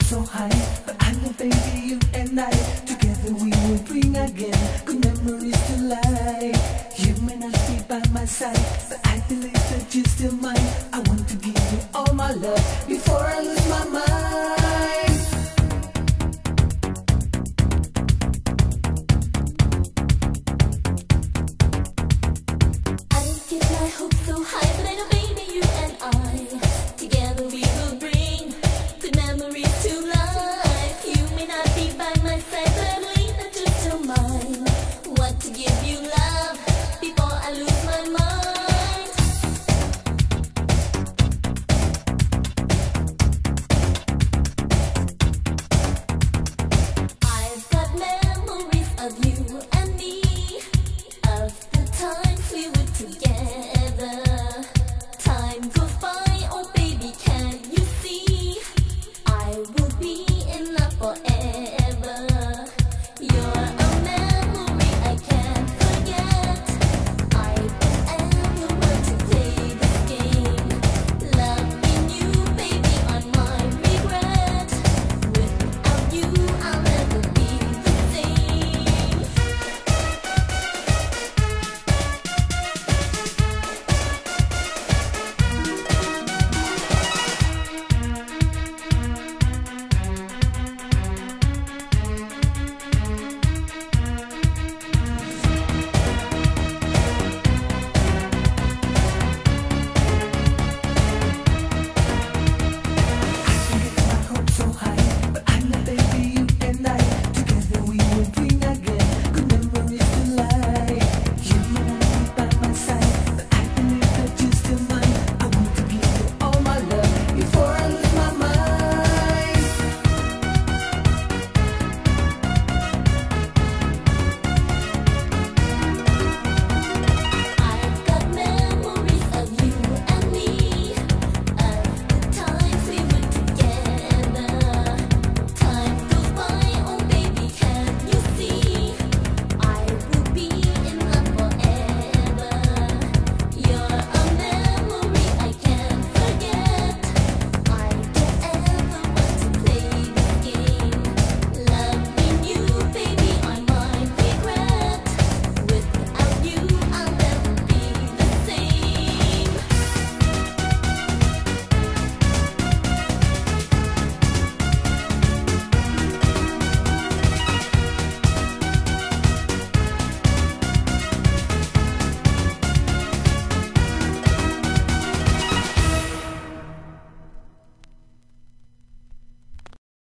so high, but I know baby you and I together we will bring again good memories to life. You may not be by my side, but I believe that you're still mine. I want to give you all my love before I lose my mind. I don't get my hopes so high, but I know baby you and I together we will bring good memories to life. You may not be by my side, but I believe that you're still mine. Want to give you love before I lose my mind. I've got memories of you and me, of the times we were together. Time goes by, oh baby, can't you see? I will be in love forever.